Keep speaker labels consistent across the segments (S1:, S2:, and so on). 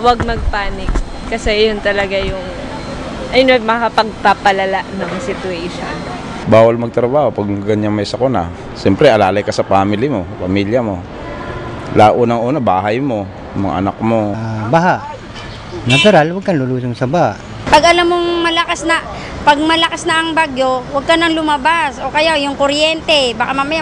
S1: wag mag-panic. Kasi yun talaga yung makapagpapalala ng situation.
S2: Bawal magtrabaho pag ganyan may sakuna. Siyempre, alalay ka sa family mo, pamilya mo. Unang-una, bahay mo, mga anak mo.
S3: Baha. Natural, huwag kang lulusong sa baha.
S4: Pag alam mong pag malakas na ang bagyo, huwag ka nang lumabas. O kaya yung kuryente, baka mamaya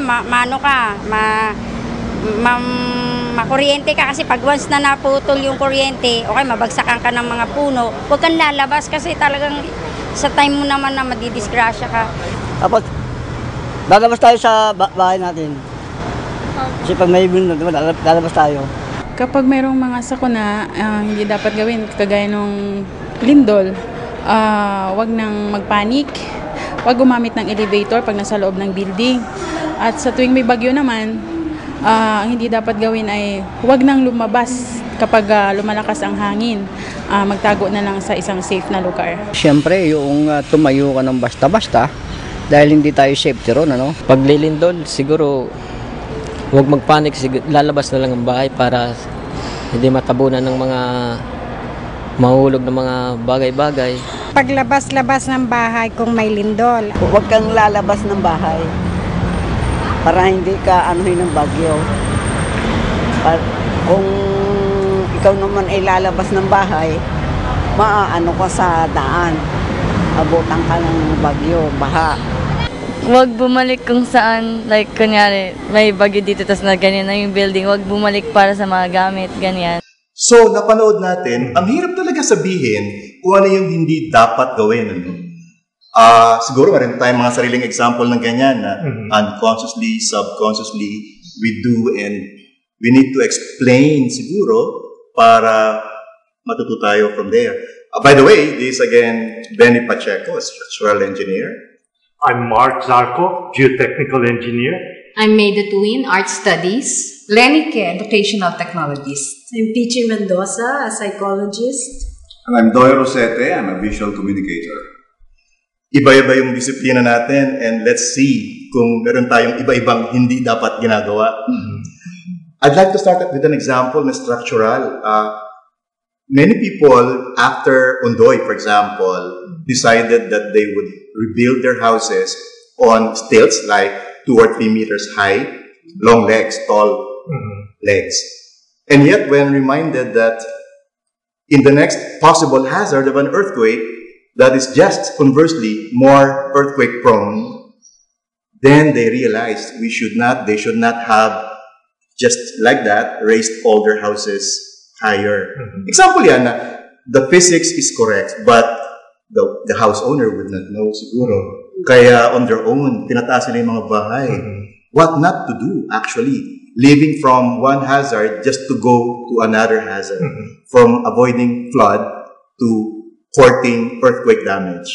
S4: makuryente ka kasi pag once na naputol yung kuryente, okay, mabagsakan ka ng mga puno, huwag kang lalabas kasi talagang sa time mo naman na madidisgrasya ka.
S3: Tapos, lalabas tayo sa bahay natin. Kasi pag may bundod, lalabas tayo.
S5: Kapag mayroong mga sakuna, hindi dapat gawin, kagaya nung lindol, wag nang magpanik, wag gumamit ng elevator pag nasa loob ng building. At sa tuwing may bagyo naman, ang hindi dapat gawin ay wag nang lumabas kapag lumalakas ang hangin. Magtago na lang sa isang safe na lugar.
S3: Siyempre, yung tumayo ka ng basta-basta, dahil hindi tayo safety ron, ano?
S6: Pag lilindol, siguro huwag magpanik, lalabas na lang ang bahay para hindi matabunan ng mga mahulog ng mga bagay-bagay.
S7: Paglabas-labas ng bahay kung may lindol.
S8: Huwag kang lalabas ng bahay para hindi ka anuhin ng bagyo. Kung ikaw naman ay lalabas ng bahay, maaano ka sa daan. Abutan ka ng bagyo, baha.
S1: Huwag bumalik kung saan, like, kunyari, may bagyo dito, tas na ganyan na yung building. Huwag bumalik para sa mga gamit, ganyan.
S9: So, napanood natin, ang hirap talaga sabihin kung ano yung hindi dapat gawin. Ano? Siguro, meron tayong mga sariling example ng ganyan na unconsciously, subconsciously, we do and we need to explain siguro para matuto tayo from there. By the way, this again, Benny Pacheco, a structural engineer.
S10: I'm Mark Zarco, geotechnical engineer.
S11: I'm Maida Tuin, art studies.
S12: Lenny Ke, educational technologist.
S13: I'm Pichi Mendoza, a psychologist.
S14: And I'm Doy Rosete, I'm a visual communicator.
S9: Iba-iba yung disiplina natin and let's see kung meron tayong iba-ibang hindi dapat ginagawa. I'd like to start with an example na structural. Many people, after Ondoy, for example, decided that they would rebuild their houses on stilts like 2 or 3 meters high, long legs, tall legs. And yet, when reminded that in the next possible hazard of an earthquake that is just conversely more earthquake prone, then they realized they should not have just like that raised all their houses higher. Example yan, the physics is correct, but the house owner would not know siguro. Kaya on their own, tinataas nila yung mga bahay. What not to do, actually. Living from one hazard just to go to another hazard. From avoiding flood to courting earthquake damage.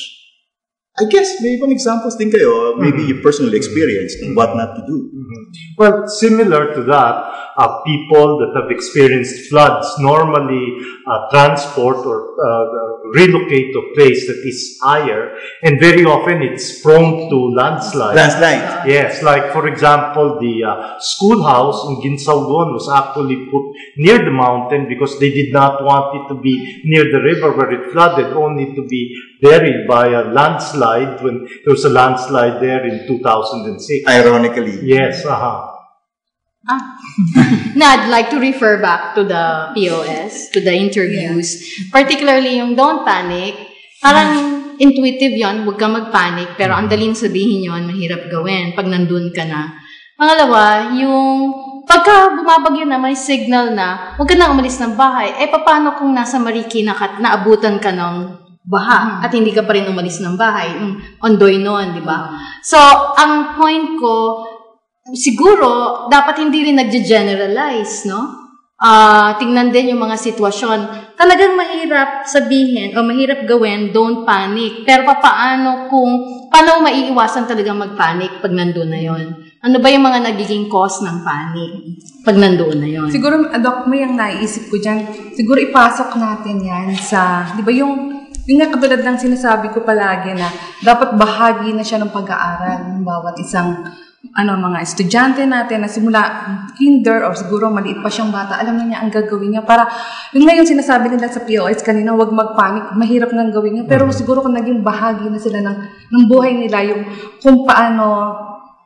S9: I guess may ibang examples din kayo. Maybe you personally experienced what not to do.
S10: Well, similar to that, people that have experienced floods normally transport or relocate to a place that is higher, and very often it's prone to landslide.
S9: Landslide?
S10: Yes, like for example, the schoolhouse in Ginsalgon was actually put near the mountain because they did not want it to be near the river where it flooded, only to be buried by a landslide when there was a landslide there in 2006.
S9: Ironically.
S10: Yes,
S11: Now, I'd like to refer back to the POS, to the interviews, particularly yung don't panic. Parang intuitive yon, huwag kang magpanic, pero ang daling sabihin yon, mahirap gawin pag nandun ka na. Pangalawa, yung pagka bumabagyo na, may signal na, huwag ka na umalis ng bahay. Paano kung nasa Marikina ka, naabutan ka ng baha at hindi ka pa rin umalis ng bahay? Ondoy noon, di ba? So, ang point ko, siguro, dapat hindi rin nagge-generalize, no? Tingnan din yung mga sitwasyon. Talagang mahirap sabihin o mahirap gawin, don't panic. Pero paano maiiwasan talaga mag-panic pag nandoon na yon? Ano ba yung mga nagiging cause ng panic pag nandoon na yon?
S12: Siguro, Doc, may ang naisip ko dyan. Siguro ipasok natin yan sa, di ba yung nga katulad ng sinasabi ko palagi na dapat bahagi na siya ng pag-aaral ng bawat isang mga estudyante natin na simula kinder or siguro maliit pa siyang bata, alam na niya ang gagawin niya. Para, yung ngayon sinasabi nila sa POS kanina, huwag magpanik, mahirap nang gawin niya. Pero siguro kung naging bahagi na sila ng buhay nila, yung kung paano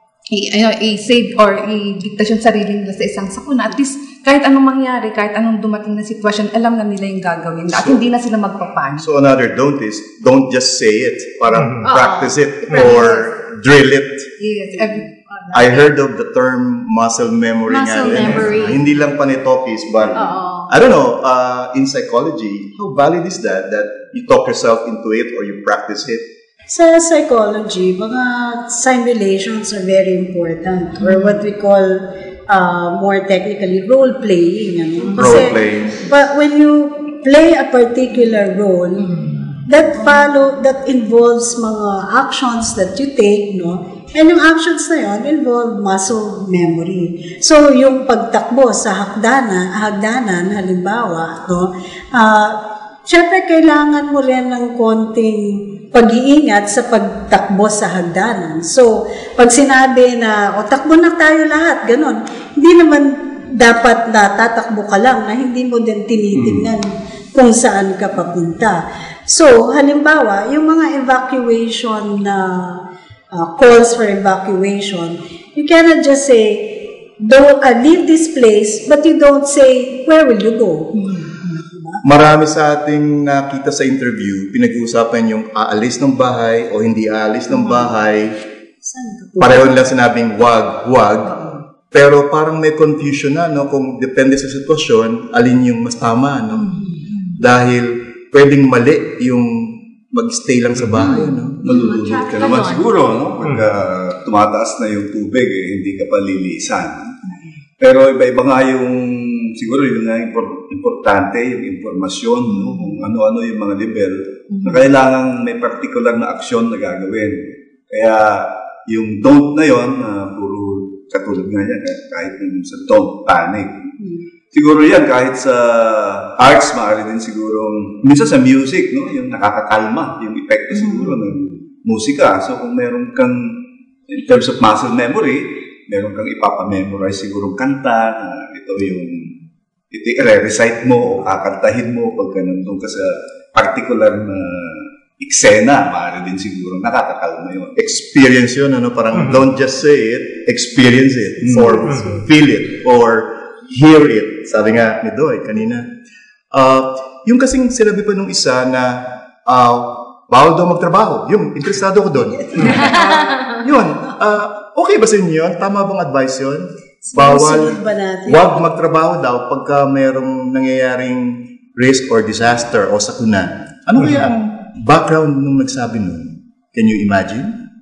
S12: i-save or i-dictation sarili nila sa isang sakuna, at least kahit anong mangyari, kahit anong dumating na sitwasyon, alam na nila yung gagawin at hindi na sila magpapanik.
S9: So another don't is, don't just say it, parang practice it or drill it.
S12: Yes,
S9: I heard of the term muscle memory.
S11: Muscle memory.
S9: Hindi lang panitokis, but I don't know, in psychology, how valid is that you talk yourself into it or you practice it?
S13: Sa psychology, mga simulations are very important, or what we call more technically role-playing.
S9: Role-playing.
S13: But when you play a particular role, that involves mga actions that you take, no? And yung actions na yun involve muscle memory. So, yung pagtakbo sa hagdanan, halimbawa, no? Siyempre, kailangan mo rin ng konting pag-iingat sa pagtakbo sa hagdanan. So, pag sinabi na, takbo na tayo lahat, ganun, hindi naman dapat na tatakbo ka lang na hindi mo din tinitingnan kung saan ka papunta. So, halimbawa, yung mga evacuation na calls for evacuation, you cannot just say, don't leave this place, but you don't say, where will you go?
S9: Marami sa ating nakita sa interview, pinag-uusapan yung aalis ng bahay o hindi aalis ng bahay. Pareho nilang sinabing wag. Pero parang may confusion na, no? Kung depende sa sitwasyon, alin yung mas tama, no? Dahil pwedeng mali yung mag-stay lang sa bahay, no?
S14: Malulunod ka naman siguro, no? Pagka tumataas na yung tubig, hindi ka pa lilisan. Pero iba-iba nga yung, siguro yun nga importante, yung informasyon, no? Kung ano-ano yung mga level, na kailangan may particular na aksyon na gagawin. Kaya yung don't na yun, puro katulad nga yan, kahit yung sa don't panic. Siguro yan, kahit sa arts, maaari din siguro, minsan sa music, no? Yung nakakakalma, yung epekto siguro ng musika. So kung meron kang, in terms of muscle memory, meron kang ipapamemorize siguro kanta, ito yung i-recite mo o kakantahin mo pagka nandun ka sa particular na eksena, maaari din siguro nakakakalma yun.
S9: Experience yun, ano? Parang don't just say it, experience it, or feel it, or hear it. Sabi nga ni Doy kanina. Yung kasing sinabi pa nung isa na bawal daw magtrabaho. Yung interesado ko doon. Yun. Okay ba sa inyo yun? Tama bang advice yun? Bawal, wag magtrabaho daw pagka merong nangyayaring risk or disaster o sakuna. Ano kaya ang background nung nagsabi nun? Can you imagine?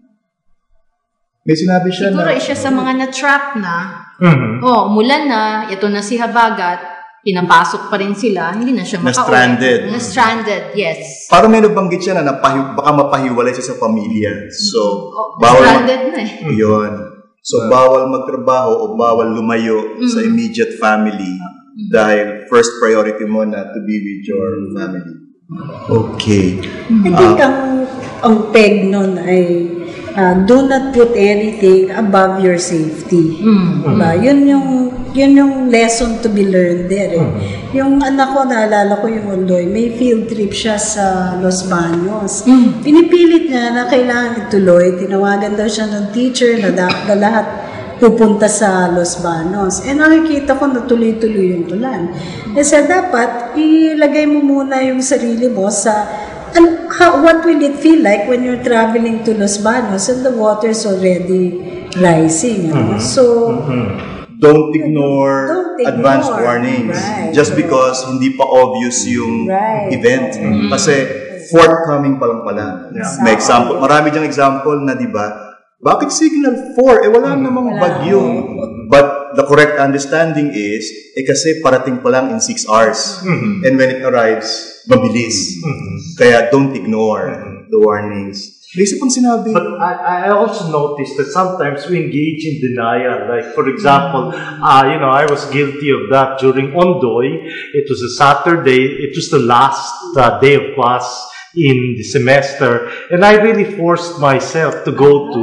S9: May sinabi siya
S11: siguro
S9: na...
S11: siya sa mga na-trap na, umulan na, ito na si Habagat, pinapasok pa rin sila, hindi na siya
S9: Na-stranded.
S11: Na-stranded, yes.
S9: Parang may nabanggit siya na baka mapahiwalay siya sa pamilya. So,
S11: stranded na eh.
S9: Yun. So, bawal magtrabaho o bawal lumayo sa immediate family dahil first priority mo na to be with your family. Okay.
S13: I think ang peg nun ay do not put anything above your safety. Diba? Yun yung lesson to be learned there. Yung anak ko, naalala ko yung Ondoy, may field trip siya sa Los Baños. Pinipilit niya na kailangan ituloy. Tinawagan daw siya ng teacher na lahat pupunta sa Los Baños. Nakikita ko na tuloy-tuloy yung tulan. Dapat ilagay mo muna yung sarili mo sa what will it feel like when you're traveling to Los Baños and the water's already rising? So,
S9: don't ignore advanced warnings just because hindi pa obvious yung event. Kasi forthcoming pa lang pala. May example. Marami diyang example na, di ba, bakit signal 4? Wala namang bagyo. But the correct understanding is, kasi parating pa lang in 6 hours. And when it arrives, mabilis. Kaya don't ignore the warnings. Isa pang sinabi.
S10: But I also noticed that sometimes we engage in denial. Like, for example, I was guilty of that during Ondoy. It was a Saturday. It was the last day of class in the semester. And I really forced myself to go to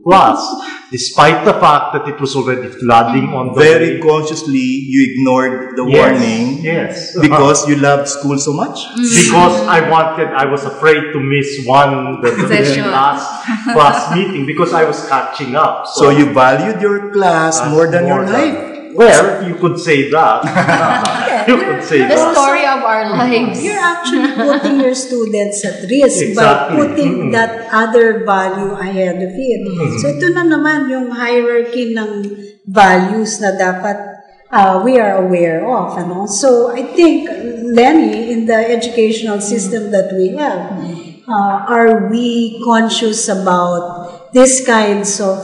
S10: class, despite the fact that it was already flooding on the
S9: Very
S10: way.
S9: consciously, you ignored the
S10: Yes,
S9: warning
S10: yes.
S9: because you loved school so much?
S10: Because I was afraid to miss the
S12: Session.
S10: class meeting because I was catching up.
S9: So you valued your class more than your life.
S10: Well, you could say that. You could say
S11: The
S10: that.
S11: story of our lives.
S13: You're actually putting your students at risk by
S10: Exactly.
S13: putting that other value ahead of it. So ito na naman yung hierarchy ng values na dapat we are aware of. Ano? So I think, Lenny, in the educational system that we have, are we conscious about these kinds of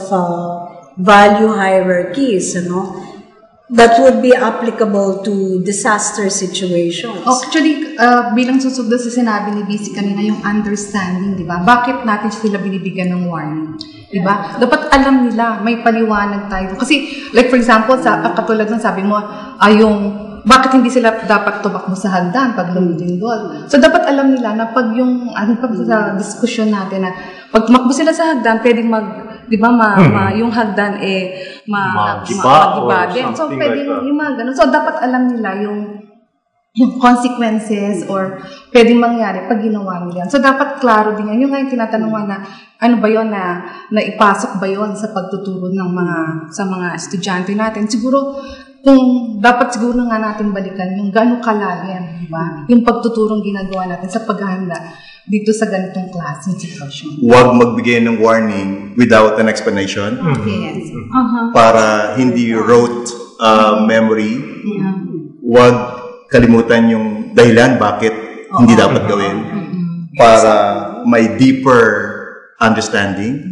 S13: value hierarchies, ano? That would be applicable to disaster situations.
S12: Actually, bilang susugdo sa sinabi ni BC kanina, yung understanding, di ba? Bakit natin sila binibigyan ng warning? Di ba? Dapat alam nila, may paliwanag tayo. Kasi, like for example, katulad ng sabi mo, yung bakit hindi sila dapat tumakbo sa hagdan pag lumilindol. So, dapat alam nila na pag yung, pag sa diskusyon natin na, pag tumakbo sila sa hagdan, pwedeng di ba, yung hagdan magiba din. So, pwedeng yung mga ganun. So, dapat alam nila yung consequences or pwedeng mangyari pag ginawa nila. So, dapat klaro din yan. Yung nga yung tinatanungan na, ano ba yun na ipasok ba yun sa pagtuturo ng sa mga estudyante natin. Siguro, dapat siguro nga natin balikan yung gano'ng kalalim, di ba? Yung pagtuturong ginagawa natin sa paghahanda dito sa ganitong klaseng sitwasyon.
S9: Huwag magbigay ng warning without an explanation.
S12: Yes.
S9: Para hindi rote memory. Huwag kalimutan yung dahilan bakit hindi dapat gawin. Para may deeper understanding.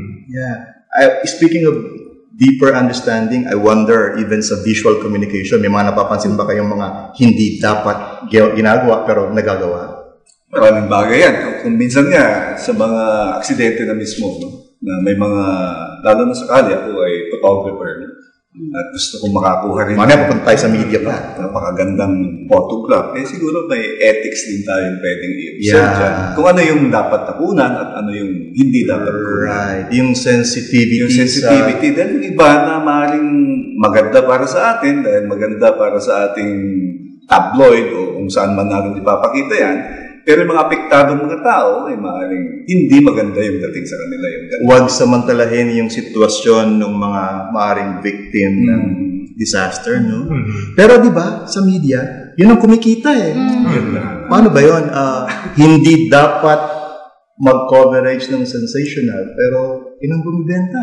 S9: Speaking of deeper understanding, I wonder even sa visual communication, may mga napapansin ba kayong mga hindi dapat ginagawa pero nagagawa?
S14: Maraming bagay yan. Kung minsan nga, sa mga aksidente na mismo, no? Na may mga, lalo na sakali, ako ay photographer. No? At gusto kong makakuha rin.
S9: Mamaya papunta tayo sa media pa.
S14: Napakagandang photograph. Siguro may ethics din tayo pwedeng i-observe dyan. Kung ano yung dapat tapunan at ano yung hindi dapat tapunan.
S9: Right. Yung sensitivity.
S14: Yung sensitivity. Dahil yung iba na maaaring maganda para sa atin, dahil maganda para sa ating tabloid o kung saan man natin ipapakita yan. Pero yung mga apektadong mga tao, ay maaaring hindi maganda yung dating sa kanila.
S9: Huwag samantalahin yung sitwasyon ng mga maaaring victim ng disaster, no? Pero di ba, sa media, yun ang kumikita eh. Paano ba yun? Hindi dapat mag-coverage ng sensational, pero yun ang bumibenta.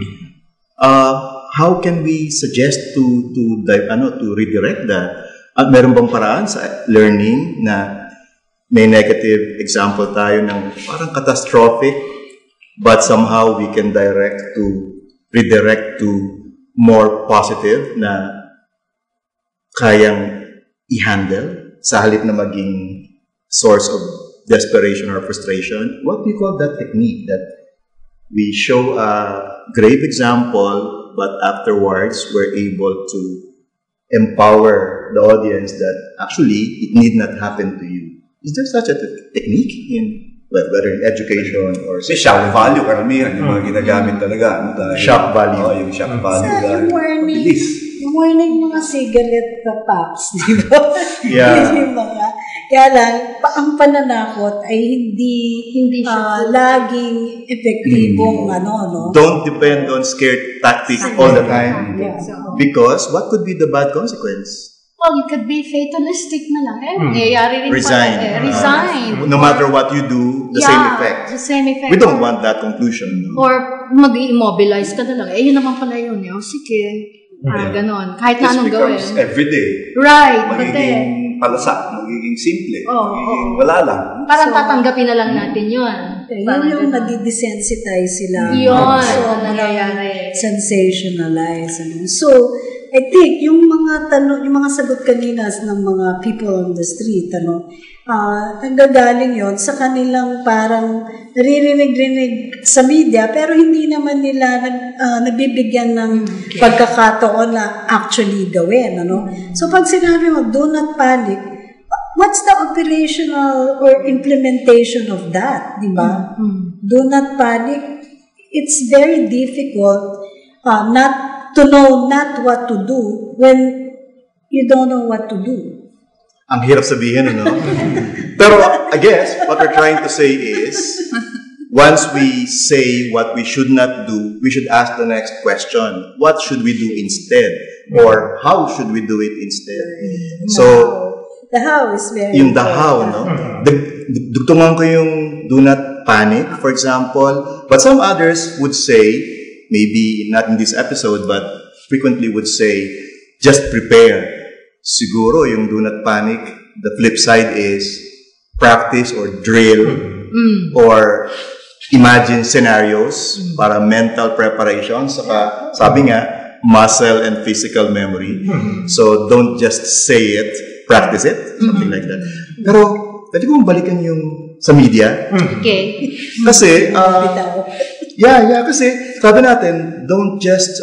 S9: How can we suggest to redirect that? At meron bang paraan sa learning na may negative example tayo ng parang catastrophic, but somehow we can redirect to more positive na kayang i-handle sa halip na maging source of desperation or frustration? What do you call that technique that we show a grave example, but afterwards we're able to empower the audience that actually it need not happen to you? Is there such a technique in whether in education or
S14: shock value, karamihan yung mga ginagamit talaga.
S9: Shock value.
S14: Yung shock value.
S13: Yung warning mga cigarette packs, di ba?
S9: Yeah.
S13: Yung mga, kaya lang, ang pananakot ay hindi laging epektibong no?
S9: Don't depend on scared tactics all the time. Because what could be the bad consequence?
S11: Well, it could be fatalistic na lang. Nangyayari rin
S9: Resign.
S11: Resign.
S9: No matter what you do, the same effect.
S11: The same effect.
S9: We don't want that conclusion. No?
S11: Or mag-immobilize ka na lang. Yun naman pala yun. Sige. Ganon. Kahit na anong gawin.
S14: This becomes everyday.
S11: Right.
S14: Magiging palasak, magiging simple, magiging wala lang.
S11: Parang tatanggapin na lang natin yun.
S13: Yun yung nadidesensitize sila.
S11: Yun.
S13: So, nangyayari. Sensationalize. So, I think yung mga sagot kanina ng mga people on the street, nanggagaling yon sa kanilang parang naririnig-rinig sa media, pero hindi naman nila nabibigyan ng pagkakataon na actually gawin. So pag sinabi mo, do not panic, what's the operational or implementation of that, di ba? Do not panic. it's very difficult not to know not what to do when you don't know what to do.
S9: Ang hirap sabihin, ano? Pero I guess what we're trying to say is, once we say what we should not do, we should ask the next question. What should we do instead? Or how should we do it instead? So,
S13: the how is very
S9: yung the how, no? Dugtungan ko yung do not panic, for example. But some others would say, maybe not in this episode, but frequently would say, just prepare. Siguro yung do not panic, the flip side is practice or drill or imagine scenarios para mental preparation. Saka sabi nga, muscle and physical memory. So don't just say it, practice it, something like that. Pero pwede kong balikan yung sa media.
S11: Okay.
S9: Kasi, kasi sabi natin, don't just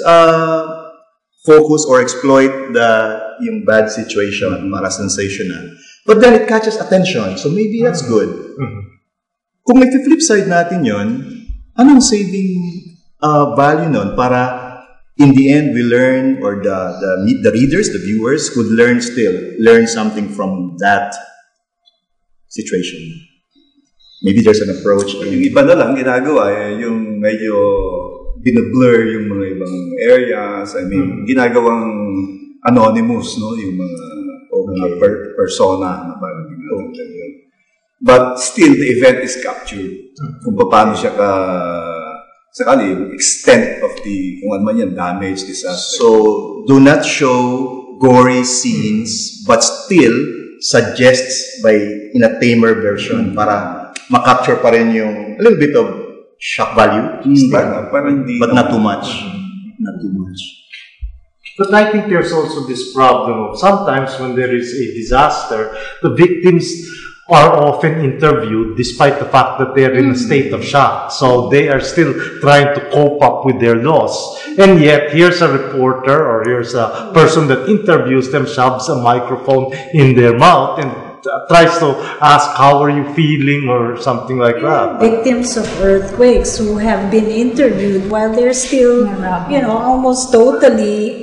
S9: focus or exploit yung bad situation para sensational. But then it catches attention. So maybe that's good. Kung flip side natin yon, anong saving value nun para in the end we learn, or the readers, the viewers could learn something from that situation. Maybe there's an approach.
S14: Yung iba na lang ginagawa, yung medyo binablur yung mga ibang areas. I mean, ginagawang anonymous, no? Yung mga persona na parang ginagawa. But still, the event is captured. Kung paano siya sakali, yung extent of kung ano man yan, damage, disaster.
S9: So, do not show gory scenes, but still suggests in a tamer version para makapture pa rin yung a little bit of shock value, but not too much. Not too much.
S10: But I think there's also this problem of sometimes when there is a disaster, the victims are often interviewed despite the fact that they're in a state of shock. So they are still trying to cope up with their loss. And yet, here's a reporter or here's a person that interviews them, shoves a microphone in their mouth and tries to ask, how are you feeling, or something like that.
S13: Victims of earthquakes who have been interviewed while they're still, almost totally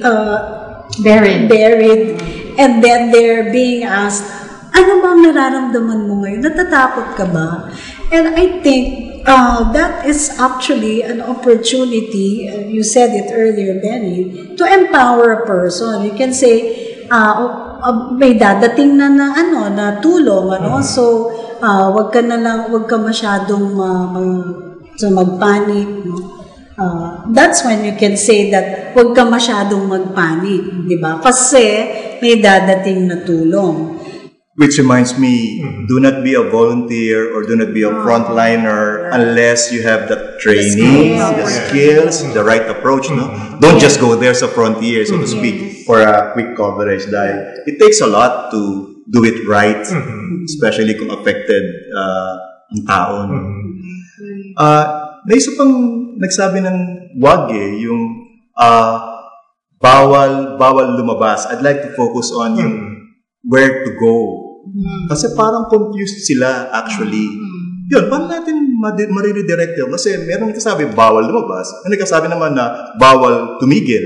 S13: buried. And then they're being asked, ano bang nararamdaman mo ngayon? Natatakot ka ba? And I think that is actually an opportunity, you said it earlier, Benny, to empower a person. You can say, may dadating na tulong, so wag ka masyadong magpanic, no? That's when you can say that wag ka masyadong magpanic, di ba? Kasi may dadating na tulong.
S9: Which reminds me, do not be a volunteer or do not be a frontliner unless you have the training, the skills, the right approach. No, don't just go there sa frontier, so to speak, for a quick coverage. Dahil it takes a lot to do it right, especially kung affected ang tao. May isa pang nagsabi ng wag yung bawal lumabas. I'd like to focus on yung where to go. Kasi parang confused sila actually. Yun, paano natin mariredirect yun? Kasi meron nagsasabi bawal lumabas, may nagsasabi naman na bawal tumigil.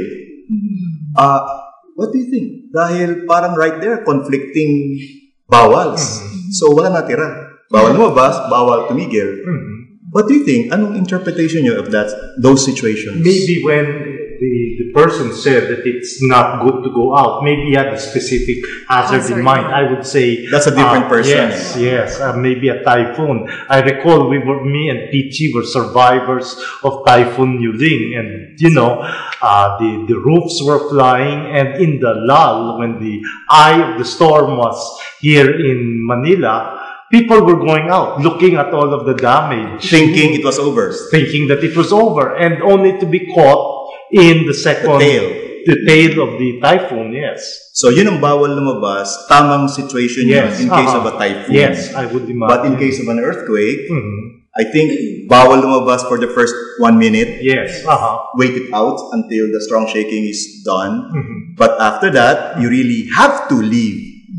S9: What do you think? Dahil parang right there, conflicting bawals. So wala natira. Bawal lumabas, bawal tumigil. What do you think? Anong interpretation nyo of those situations?
S10: Maybe when the person said that it's not good to go out, maybe he had a specific hazard in mind. I would say
S9: that's a different person.
S10: Yes, maybe a typhoon. I recall me and Pichi were survivors of Typhoon Yuling, and the roofs were flying, and in the lull, when the eye of the storm was here in Manila, people were going out, looking at all of the damage.
S9: Thinking it was over.
S10: Thinking that it was over, and only to be caught in the tail of the typhoon, yes.
S9: So yun ang bawal lumabas, tamang situation yun in case of a typhoon.
S10: Yes, I would imagine.
S9: But in case of an earthquake, I think bawal lumabas for the first 1 minute.
S10: Yes.
S9: Wait it out until the strong shaking is done. But after that, you really have to leave.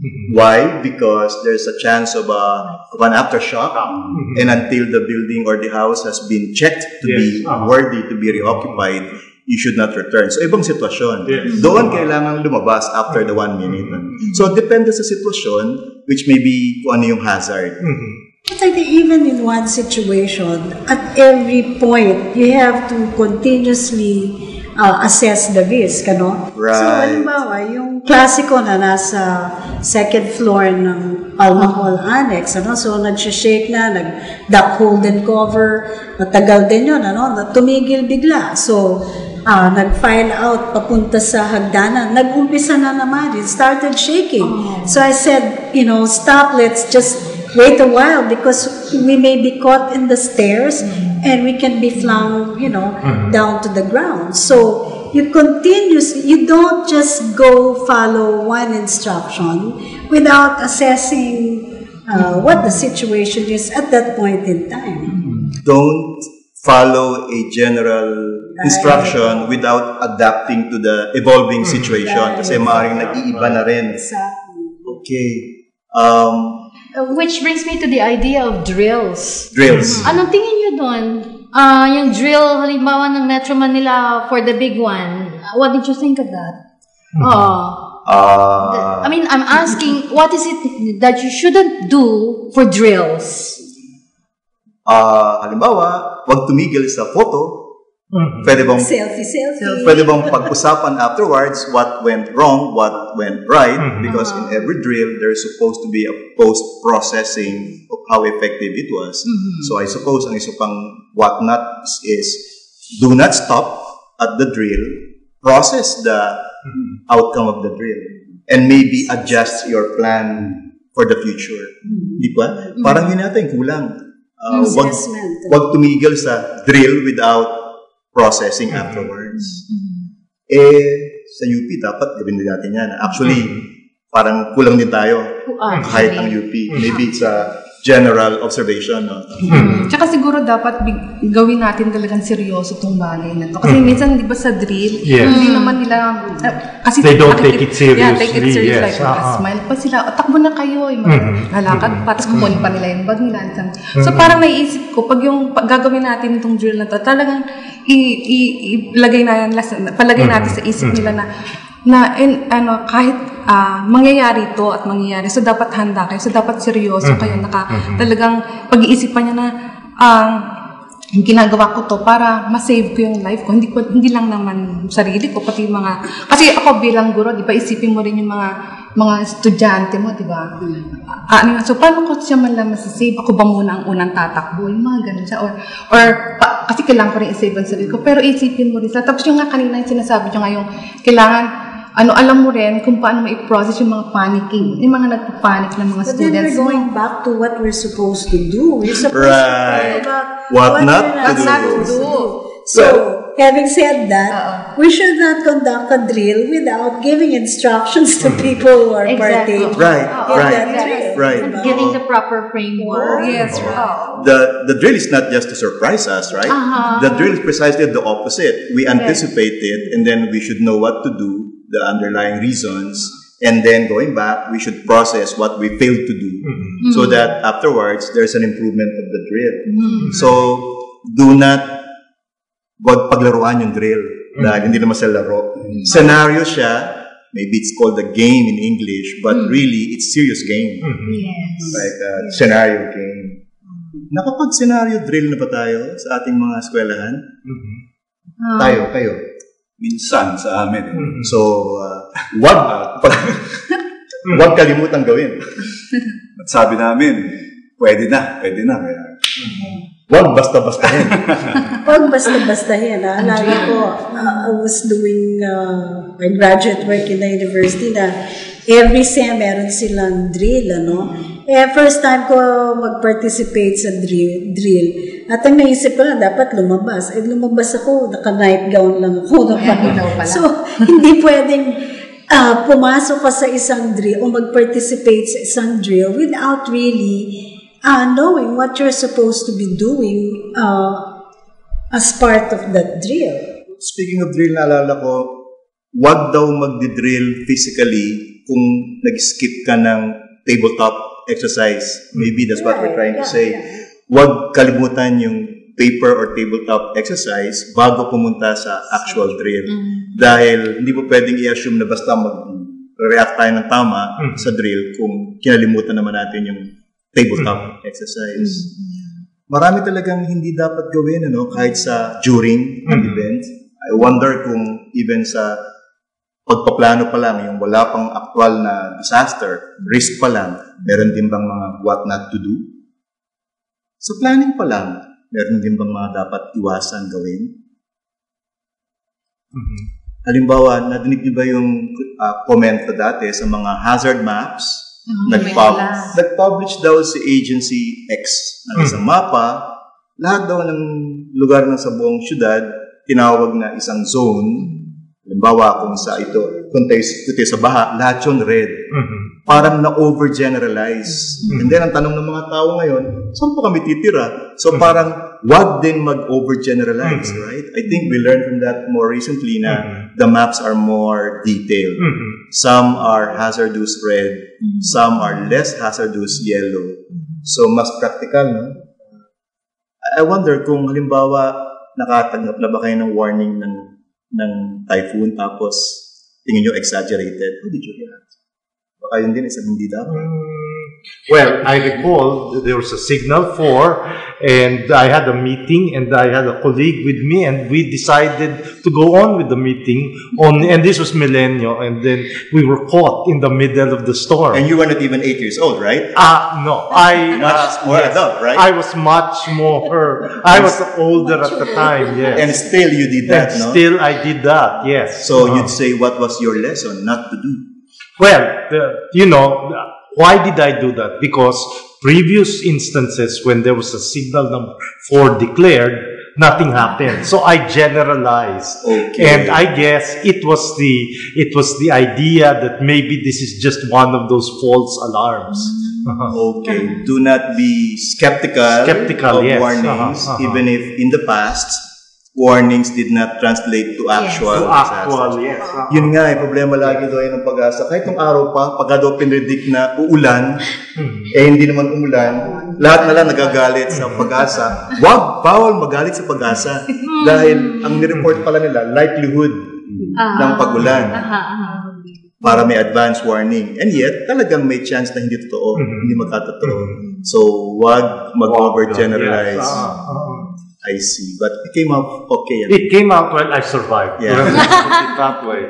S9: Why? Because there's a chance of an aftershock, and until the building or the house has been checked to be worthy to be reoccupied, you should not return. So, ibang sitwasyon. Doon kailangan lumabas after the 1 minute. So, depende sa sitwasyon, which may be kung ano yung hazard.
S13: But I think even in one situation, at every point, you have to continuously assess the risk, ano?
S9: Right.
S13: So, halimbawa, yung klasiko na nasa second floor ng Palma Hall Annex, ano? So, nag-shake na, nag-duck hold and cover, matagal din yun, ano? Tumigil bigla. So, nag-file out papunta sa hagdanan. Nag-umpisa na naman, it started shaking. So, I said, stop, let's just wait a while because we may be caught in the stairs and we can be flung, down to the ground. So you don't just go follow one instruction without assessing what the situation is at that point in time.
S9: Don't follow a general instruction without adapting to the evolving situation kasi maaaring nag-iiba na rin. Okay.
S11: Which brings me to the idea of drills.
S9: Drills.
S11: Anong tingin nyo doon? Yung drill, halimbawa ng Metro Manila for the big one. What did you think of that? I mean, I'm asking, what is it that you shouldn't do for drills?
S9: Halimbawa, wag tumigil sa photo. Pwede bang
S13: selfie.
S9: Pwede bang pag-usapan afterwards what went wrong, what went right, because in every drill there's supposed to be a post-processing of how effective it was. So I suppose ang isa pang what not is do not stop at the drill, process the outcome of the drill, and maybe adjust your plan for the future. Di ba? Parang yun natin kulang. Wag tumigil sa drill without processing afterwards. Sa UP, dapat gawin din natin yan. Actually, parang kulang din tayo kahit ang UP. Maybe it's a general observation. No?
S12: Tsaka siguro dapat gawin natin talagang seryoso itong bagay na to. Kasi minsan, di ba sa drill, hindi naman nila... kasi
S10: they don't take it seriously.
S12: Yeah, take it seriously. Like, smile pa sila. O, takbo na kayo. Lalakad pa. Tapos kukunin pa nila yung bag nila. So, parang naiisip ko, pag yung gagawin natin itong drill na to, talagang palagay natin sa isip nila na kahit mangyayari ito at mangyayari, so dapat handa kayo, so dapat seryoso kayo, talagang pag-iisipan nyo na ginagawa ko to para ma-save ko yung life ko, hindi lang naman sarili ko, pati kasi ako bilang guro, di ba, isipin mo rin yung mga estudyante mo, di ba? So paano ko siya man lang masasave? Ako ba muna ang unang tatakbo? Yung mga ganun siya, or kasi kailangan ko rin isave ang sarili ko, pero isipin mo rin siya. Tapos yung nga kanina yung sinasabi nyo nga yung kailangan alam mo rin kung paano ma-process yung mga panicking, yung mga nagpa-panic ng mga students.
S13: But then we're going back to what we're supposed to do. We're supposed to
S9: right.
S13: talk about
S9: what not to do.
S13: So, having said that, we should not conduct a drill without giving instructions to people who are partaking.
S9: Right.
S11: Giving the proper framework.
S12: Yes, right.
S9: The drill is not just to surprise us, right? The drill is precisely the opposite. We anticipate it, and then we should know what to do, the underlying reasons, and then going back, we should process what we failed to do so that afterwards, there's an improvement of the drill. So, do not wag paglaruan yung drill dahil hindi naman sa laro. Scenario siya, maybe it's called a game in English, but really, it's serious game. Like a scenario game. Nakapag-scenario drill na ba tayo sa ating mga eskwelahan? Kayo.
S14: Minsan sa amin.
S9: So, wag kalimutang gawin.
S14: At sabi namin, pwede na. Kaya,
S9: wag basta-bastahin.
S13: Wag basta-bastahin. Alala ko, I was doing my graduate work in the university na every sem meron silang drill, first time ko mag-participate sa drill. At ang naisip ko lang, dapat lumabas. Lumabas ako, naka-night gown lang ako. So, hindi pwedeng pumasok ka sa isang drill o mag-participate sa isang drill without really knowing what you're supposed to be doing as part of that drill.
S9: Speaking of drill, naalala ko, wag daw magdi-drill physically kung nag-skip ka ng tabletop exercise. Maybe that's what we're trying to say. Wag kalimutan yung paper or tabletop exercise bago pumunta sa actual drill. Dahil hindi po pwedeng i-assume na basta mag-react tayo ng tama sa drill kung kinalimutan naman natin yung tabletop exercise. Marami talagang hindi dapat gawin kahit sa during an event. I wonder kung even sa pagpaplano pa lang, yung wala pang actual na disaster, risk pa lang, meron din bang mga what not to do? Sa planning pa lang, meron din bang mga dapat iwasan gawin? Halimbawa, nadinig niyo ba yung comment na dati sa mga hazard maps? Nag-publish daw si Agency X ng isang mapa, lahat daw ng lugar ng sa buong syudad, tinawag na isang zone. Halimbawa, kung sa ito, kung tayo sa baha, lahat yun red. Parang na-overgeneralize. And then, ang tanong ng mga tao ngayon, saan po kami titira? So, parang wag din mag-overgeneralize, right? I think we learned from that more recently na the maps are more detailed. Some are hazardous red, some are less hazardous yellow. So, mas practical, no? I wonder kung halimbawa, nakatanggap na ba kayo ng warning ng typhoon tapos tingin nyo exaggerated? How did you react? Baka yun din isang hindi dapat.
S10: Well, I recall there was a signal 4 and I had a meeting and I had a colleague with me and we decided to go on with the meeting and this was Milenio and then we were caught in the middle of the storm.
S9: And you were not even 8 years old, right?
S10: No.
S9: Much more adult, right?
S10: I was much more, I was older at the time, yes.
S9: And still you did that, no?
S10: Still I did that, yes.
S9: So you'd say what was your lesson not to do?
S10: Well, why did I do that? Because previous instances when there was a signal number 4 declared, nothing happened. So I generalized.
S9: Okay.
S10: And I guess it was the idea that maybe this is just one of those false alarms.
S9: Okay. Do not be skeptical of
S10: yes.
S9: warnings, even if in the past warnings did not translate to actual disasters.
S10: Yes.
S9: Yun nga, problema lagi daw yun ng Pag-asa. Kahit nung araw pa, pagka daw pinredict na uulan, hindi naman umulan, lahat na lang nagagalit sa Pag-asa. Bawal magalit sa Pag-asa. Dahil ang nireport pala nila, likelihood ng pag-ulan. Para may advance warning. And yet, talagang may chance na hindi totoo, hindi magkatotoo. So, wag mag-overgeneralize. I see. But it came out okay.
S10: It came out well. I survived.
S9: Yeah.
S10: Put it that way.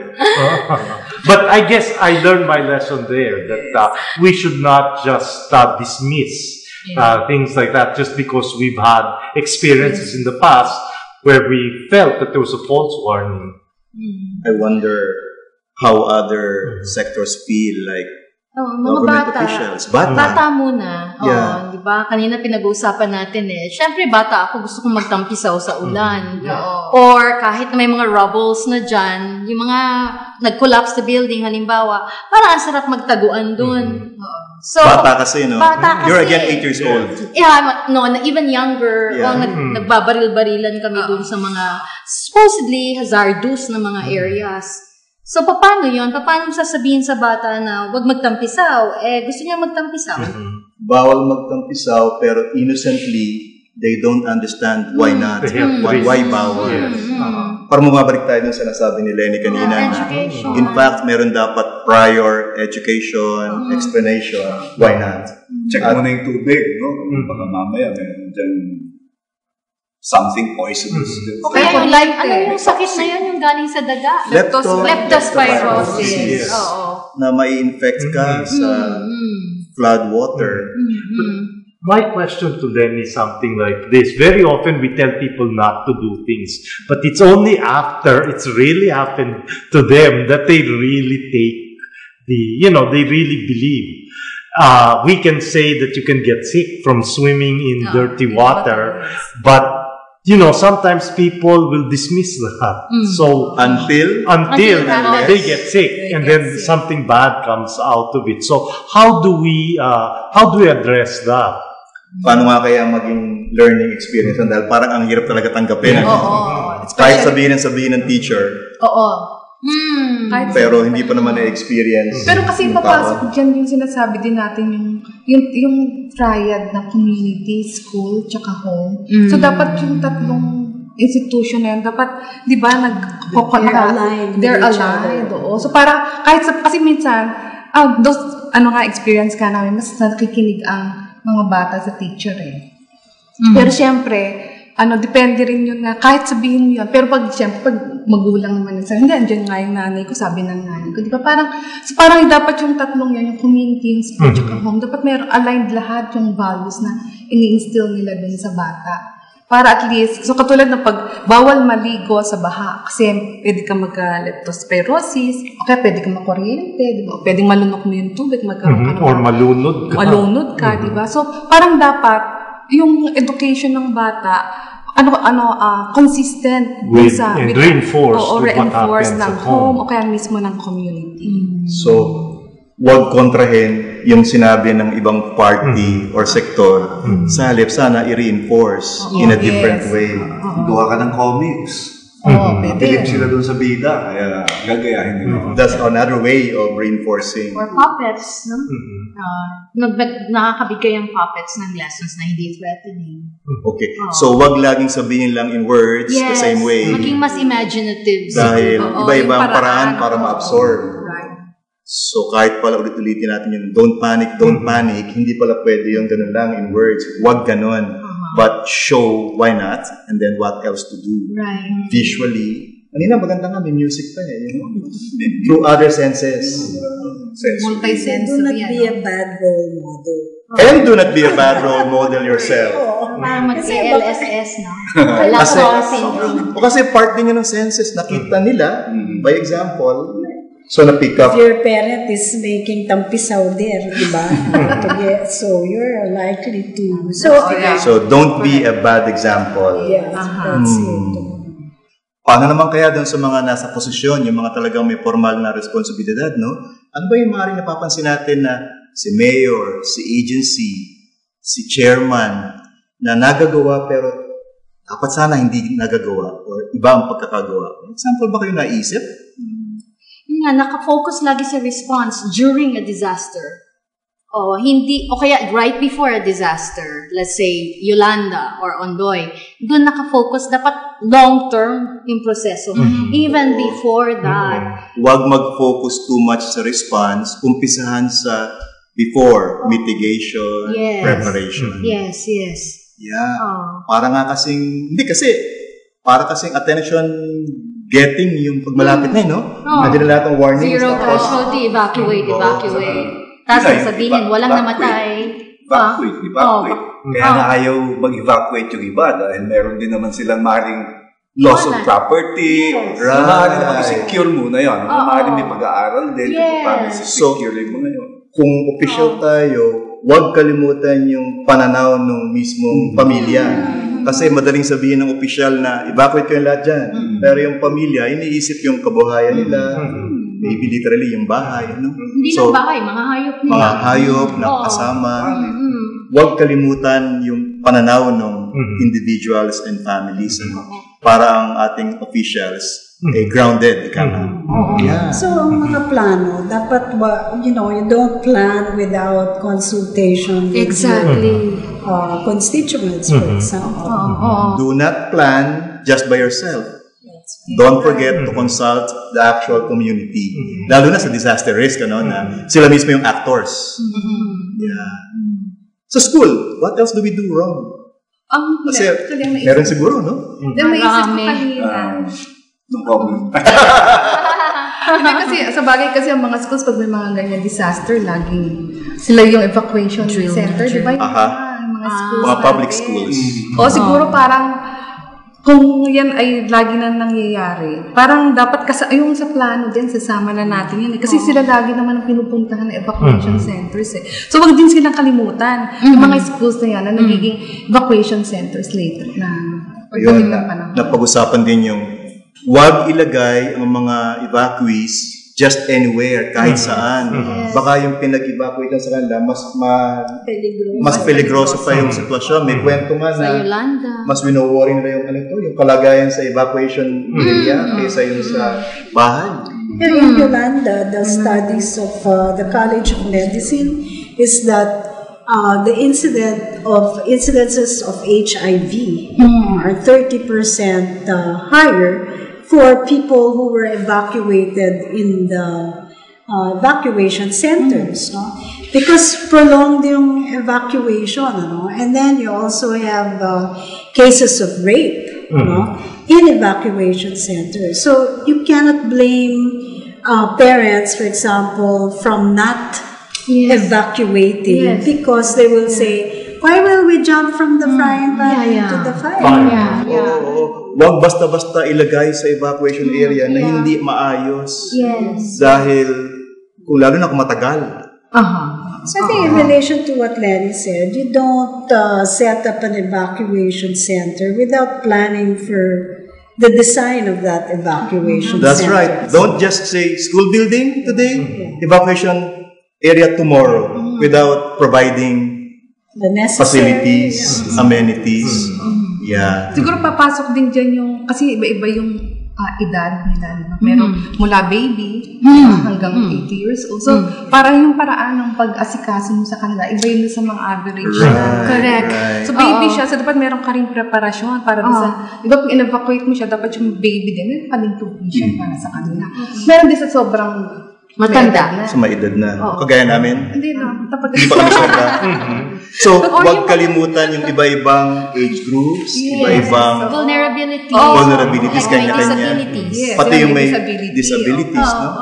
S10: But I guess I learned my lesson there that we should not just dismiss things like that just because we've had experiences in the past where we felt that there was a false warning.
S9: I wonder how other sectors feel like
S11: mga
S9: government
S11: bata.
S9: officials.
S11: Bata muna.
S9: Yeah.
S11: Di ba? Kanina pinag-uusapan natin Siyempre, bata ako, gusto kong magtampisaw sa ulan. Or kahit na may mga rubbles na dyan, yung mga nag-collapse the building, halimbawa, parang ang sarap magtaguan dun. So,
S9: bata kasi, no?
S11: Bata kasi.
S9: You're again 8 years old.
S11: Yeah, no, even younger.
S9: Yeah.
S11: Nagbabaril-barilan kami dun sa mga supposedly hazardous na mga areas. So, paano yun? Paano sasabihin sa bata na huwag magtampisaw? Gusto niya magtampisaw.
S9: Bawal magtampisaw, pero innocently, they don't understand why not. Why bawal. Para mababalik tayo dun sa nasabi ni Lenny kanina. In fact, meron dapat prior education, explanation. Why not?
S14: Check muna yung tubig, no? Baka mamaya meron dyan something poisonous.
S11: Okay, yung sakit na yun, yung galing sa daga. Leptospirosis.
S9: Na mai-infect ka sa flood water.
S10: My question to them is something like this. Very often we tell people not to do things, but it's only after it's really happened to them that they really take they really believe. We can say that you can get sick from swimming in dirty water, but sometimes people will dismiss that. So until they get sick, and then something bad comes out of it. So how do we address that?
S9: Paano nga kaya maging learning experience? Dahil parang ang hirap talaga tanggapin.
S11: Oo.
S9: Kahit sabihin ng teacher.
S11: Oo.
S12: Kahit
S9: pero hindi pa naman na-experience.
S12: Pero kasi
S9: yung
S12: papasok dyan yung sinasabi din natin yung triad na community, school, tsaka home. So dapat yung tatlong institution na yun, dapat, di ba, they're aligned. Oo. So para, kahit kasi minsan, experience ka namin, mas nakikinig ang mga bata sa teacher eh. Pero syempre, depende rin yun na kahit sabihin mo yun, pero pag magulang naman sa hindi, andyan nga yung nanay ko, sabi ng nanay ko, di ba? Parang dapat yung tatlong yan, yung community, yung school, yung home, dapat mayroong aligned lahat yung values na ini-instill nila dun sa bata. Para at least, so katulad ng pag bawal maligo sa baha, kasi pwede ka magka-leptospirosis, o kaya pwede ka makuryente, di ba? Pwedeng malunok mo yung tubig, magkaroon ka
S10: or malunod ka.
S12: Malunod ka, di ba? So parang dapat, yung education ng bata, consistent
S10: with reinforced
S12: ng home o kaya mismo ng community.
S9: So, wag kontrahin yung sinabi ng ibang party or sector. Sa halip, sana i-reinforce in a different way.
S14: Gawa ka ng comics. Bilib sila doon sa bida, kaya gagayahin nila.
S9: That's another way of reinforcing.
S15: Or puppets, no? Nakakabigay ang puppets ng lessons na hindi threatening.
S9: Okay. So, wag laging sabihin lang in words the same way.
S15: Maging mas imaginative.
S9: Dahil iba-iba ang paraan para ma-absorb. So, kahit pala ulit-ulitin natin yung don't panic, hindi pala pwede yung ganun lang in words. Wag ganun. But show why not, and then what else to do.
S15: Right.
S9: Visually. Kanina maganda nga, may music pa eh. Through other senses.
S13: Do not be a bad role model.
S9: And do not be a bad role model yourself.
S15: Parang mag-LSS, no? Lacan syndrome.
S9: Kasi part din yun ng senses. Nakita nila, by example, so na-pick up.
S13: If your parent is making tampisaw there, di ba? So you're likely to...
S9: So don't be a bad example.
S13: Yes, that's it.
S9: Paano naman kaya doon sa mga nasa posisyon, yung mga talagang may formal na responsibilidad, no? Ano ba yung maaaring napapansin natin na si mayor, si agency, si chairman, na nagagawa pero dapat sana hindi nagagawa or iba ang pagkakagawa? Example ba kayo naisip?
S15: Nakafocus lagi sa response during a disaster. O kaya right before a disaster, let's say Yolanda or Ondoy, doon nakafocus, dapat long-term yung proseso. Even before that.
S9: Huwag mag-focus too much sa response, umpisahan sa before, mitigation, preparation.
S15: Yes.
S9: Yeah. Para kasing attention getting yung pagmalapit na no? Nandiyan na lahat ng warnings.
S15: Zero casualty, evacuate. Tapos sabihin, walang namatay.
S14: Evacuate. Kaya nga ayaw mag-evacuate yung iba dahil meron din naman silang maaaring loss of property. Maaaring naman i-secure muna yun. Maaaring may pag-aaral din. Secure muna yun.
S9: Kung official tayo, huwag kalimutan yung pananaw ng mismong pamilya. Kasi madaling sabihin ng opisyal na evacuate ko yung lahat dyan. Pero yung pamilya, iniisip yung kabuhayan nila. Maybe literally yung bahay. No?
S15: Hindi lang bahay, mga hayop nila.
S9: Mga hayop na kasama. Huwag kalimutan yung pananaw ng individuals and families. Para ang ating officials grounded.
S13: So, ang mga plano, dapat you don't plan without consultation with constituents, for example.
S9: Do not plan just by yourself. Don't forget to consult the actual community. Lalo na sa disaster risk, na sila mismo yung actors. Sa school, what else do we do wrong? Kasi meron siguro, no?
S12: May isip ko kanina. Kasi sa bagay kasi ang mga schools pag may mga ganyan disaster, laging sila yung evacuation center, di ba? Mga schools
S9: mga public schools.
S12: O siguro parang kung yan ay lagi na nangyayari, parang dapat yung sa plano din, sasama na natin yan. Kasi sila lagi naman ang pinupuntahan ng evacuation centers. So wag din silang kalimutan yung mga schools na yan na nagiging evacuation centers later na.
S9: Napag-usapan din yung huwag ilagay ang mga evacuees just anywhere, kahit saan. Baka yung pinag-evacuate sa kanila, mas peligroso pa yung sitwasyon. May kwento nga
S15: Sa
S9: na
S15: Yolanda.
S9: mas wino-worry nila yung kalagayan sa evacuation area kaysa yung sa bahay.
S13: Here in Yolanda, the studies of the College of Medicine is that the incidences of HIV are 30% higher for people who were evacuated in the evacuation centers, no? Because prolonged yung evacuation, no? And then you also have cases of rape, no? In evacuation centers. So you cannot blame parents, for example, from not evacuating because they will say, why will we jump from the frying pan into the fire?
S9: Huwag basta-basta ilagay sa evacuation area na hindi maayos.
S13: Yes.
S9: Dahil, lalo na kung matagal.
S13: So I think in relation to what Lenny said, you don't set up an evacuation center without planning for the design of that evacuation
S9: That's
S13: center.
S9: right. Don't just say school building today, evacuation area tomorrow, without providing
S13: the necessary
S9: facilities, amenities. Yeah.
S12: Siguro papasok din dyan yung, kasi iba-iba yung edad nila, di ba? Pero mula baby hanggang 80 years old. So, para yung paraan ng pag-asikaso mo sa kanila, iba yun sa mga average.
S15: Correct.
S12: So, baby siya. So, dapat meron ka rin preparasyon para sa, di ba, pag in-evacuate mo siya, dapat yung baby din, meron ka rin provision para sa kanila. Meron din sa sobrang
S15: matanda.
S9: Sa may edad na. Kagaya namin.
S12: Hindi na.
S9: Hindi pa kami sobra. So, huwag kalimutan yung iba-ibang age groups, iba-ibang vulnerabilities, kanya-kanya. Pati yung may disabilities, no?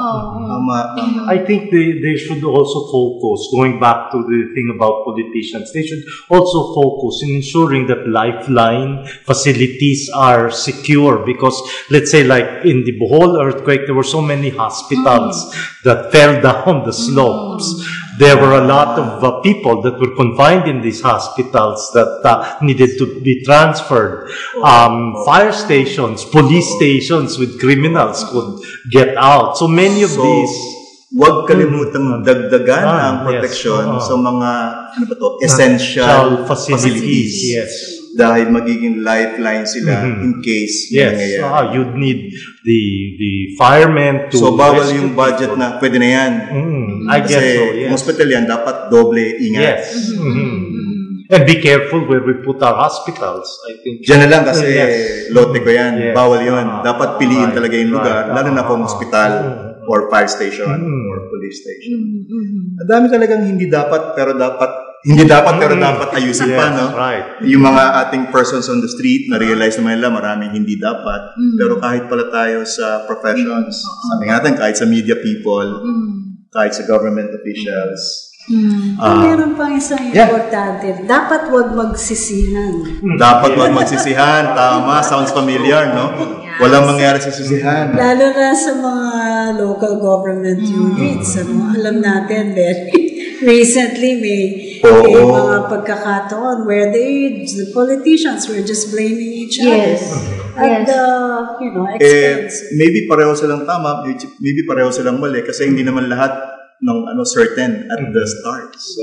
S10: I think they should also focus, going back to the thing about politicians, they should also focus in ensuring that lifeline facilities are secure because, let's say, like in the Bohol earthquake, there were so many hospitals that fell down the slopes. There were a lot of people that were confined in these hospitals that needed to be transferred. Fire stations, police stations with criminals could get out. So many of these...
S9: Huwag kalimutang dagdagan ang proteksyon sa mga essential facilities.
S10: Yes.
S9: Dahil magiging lifeline sila in case nangyayari.
S10: You'd need the firemen to...
S9: So, bawal yung budget na pwede na yan.
S10: I guess so, yes.
S9: Kung hospital yan, dapat doble ingat.
S10: Yes. And be careful where we put our hospitals, I think.
S9: Diyan na lang kasi lote ko yan. Bawal yun. Dapat piliin talaga yung lugar, lalo na kung hospital or fire station or police station. Ang dami talagang hindi dapat pero dapat ayusin pa, no?
S10: Right.
S9: Yung mga ating persons on the street, na-realize naman nila maraming hindi dapat. Pero kahit pala tayo sa professions, sabi natin kahit sa media people, kahit sa government officials.
S13: Meron pang isang importante, dapat wag magsisihan.
S9: Dapat wag magsisihan, tama, sounds familiar, no? Walang mangyari sa sisihan.
S13: Lalo na sa mga local government units, alam natin, very recently may mga pagkakataon where the politicians were just blaming each other at the expense.
S9: Maybe pareho silang tama, maybe pareho silang mali kasi hindi naman lahat ng certain at the start. So,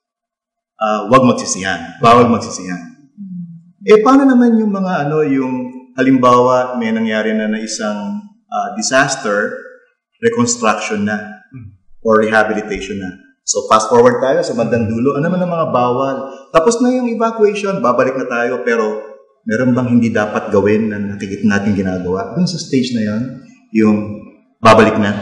S9: wag magsisihan. Bawal magsisihan. Paano naman yung mga yung halimbawa may nangyari na isang disaster, reconstruction na or rehabilitation na. So, fast forward tayo sa bandang dulo. Ano naman ang mga bawal? Tapos na yung evacuation, babalik na tayo, pero meron bang hindi dapat gawin na nakikita natin ginagawa? Doon sa stage na yun, yung babalik na.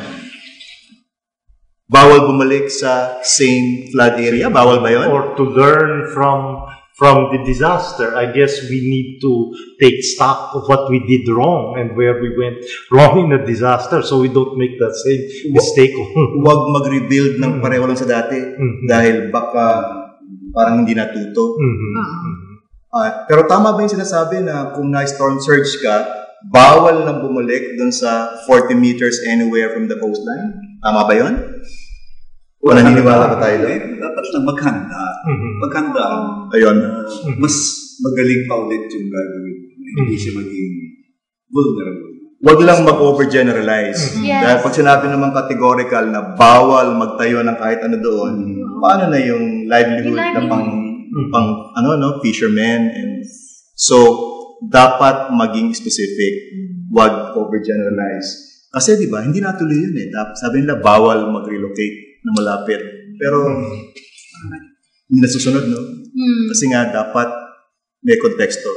S9: Bawal bumalik sa same flood area? Bawal ba yun?
S10: Or to learn from the disaster, I guess we need to take stock of what we did wrong and where we went wrong in the disaster so we don't make that same mistake.
S9: Huwag mag-rebuild ng pareho lang sa dati dahil baka parang hindi natuto. Pero tama ba yung sinasabi na kung na-storm surge ka, bawal nang bumalik dun sa 40 meters anywhere from the coastline? Tama ba yun? O naniniwala ba tayo doon?
S14: Dapat lang maghanda. Maghanda.
S9: Ayun.
S14: Mas magaling pa ulit yung gagawin. Hindi siya maging vulnerable.
S9: wag lang mag-overgeneralize.
S15: Yes.
S9: Dahil pag sinabi naman categorical na bawal magtayo ng kahit ano doon, paano na yung livelihood na fishermen? And so, dapat maging specific. Wag overgeneralize. Kasi di ba, hindi natuloy yun eh. Sabi nila, bawal mag-relocate na malapit. Pero, hindi nasusunod, no? Kasi nga, dapat may konteksto.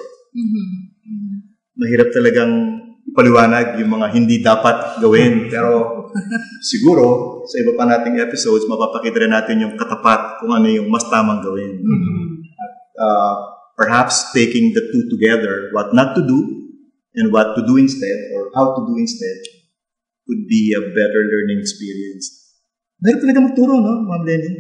S9: Mahirap talagang ipaliwanag yung mga hindi dapat gawin. Pero, siguro, sa iba pa nating episodes, mapapakita rin natin yung katapat kung ano yung mas tamang gawin. At, perhaps taking the two together, what not to do, and what to do instead, or how to do instead, would be a better learning experience. Mahirap talaga magturo, no, Ma'am Lenny?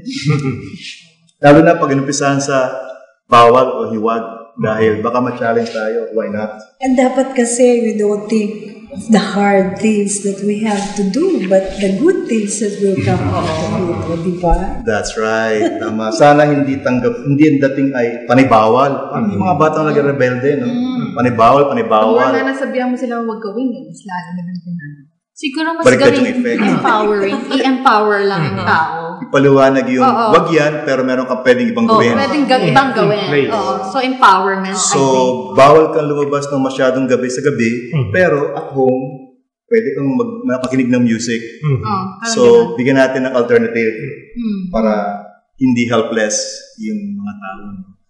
S9: Lalo na pag inumpisahan sa bawal o hiwag, dahil baka ma-challenge tayo, why not?
S13: And dapat kasi we don't think of the hard things that we have to do, but the good things that will come after it, di ba?
S9: That's right. Tama. Sana hindi ang dating ay panibawal. Parang yung mga batang nag-rebelde, no? Panibawal.
S12: Kung wala nasabihan mo sila huwag gawin, mas lalo na lang ginagawa.
S15: Siguro mas
S9: Baliktad yung
S15: gawin
S9: effect.
S15: empowering. I-empower lang ang tao.
S9: Ipaliwanag yung wag yan, pero meron kang pwedeng ibang gawin.
S15: Pwedeng ibang gawin. So, empowerment, I think.
S9: So, bawal kang lumabas ng masyadong gabi sa gabi, pero at home, pwede kang mapakinig ng music. So, bigyan natin ng alternative para hindi helpless yung mga tao.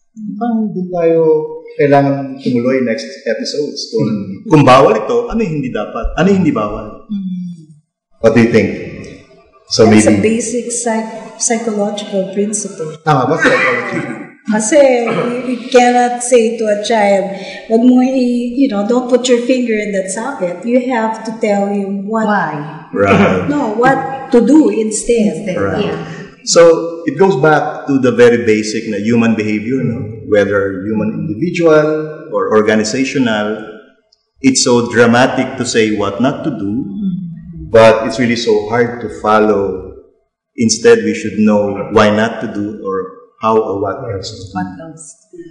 S9: Doon tayo kailangan tumuloy next episodes. Kung bawal ito, ano yung hindi dapat? Ano yung hindi bawal? What do you think? So
S13: It's
S9: maybe...
S13: a basic psychological principle.
S9: Tama ba? Psychology.
S13: Kasi you cannot say to a child, wag mo don't put your finger in that socket. You have to tell him what. Why?
S9: Right.
S13: No, what to do instead.
S9: Right.
S13: Yeah.
S9: So, it goes back to the very basic na human behavior, no? Whether human individual or organizational, it's so dramatic to say what not to do, but it's really so hard to follow. Instead, we should know why not to do or how or what else to do.
S13: What else?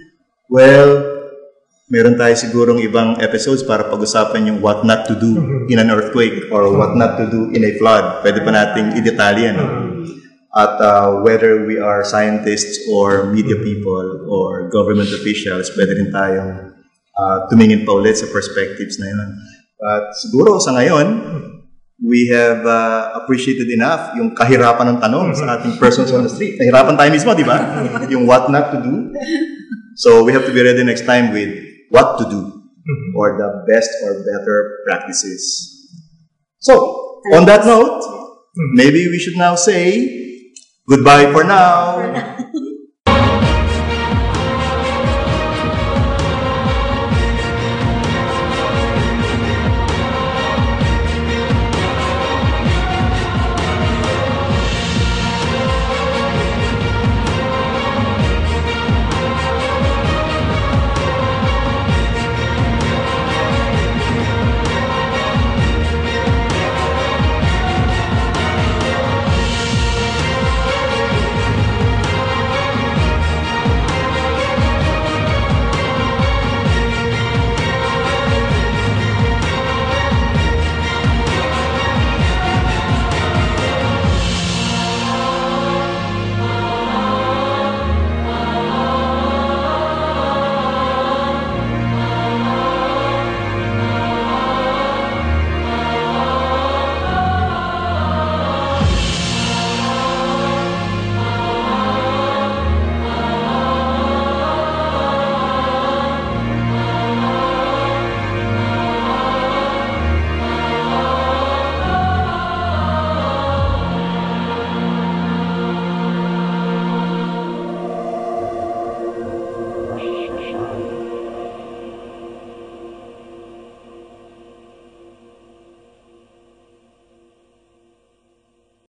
S9: Well, meron tayo sigurong ibang episodes para pag-usapan yung what not to do in an earthquake or what not to do in a flood. Pwede pa nating i-detalye, no? At whether we are scientists or media people or government officials, pwede rin tayong tumingin pa ulit sa perspectives na yun. But siguro sa ngayon, we have appreciated enough yung kahirapan ng tanong sa ating persons on the street. Nahirapan tayo mismo, di ba? Yung what not to do. So we have to be ready next time with what to do or the best or better practices. So, on that note, maybe we should now say goodbye for now.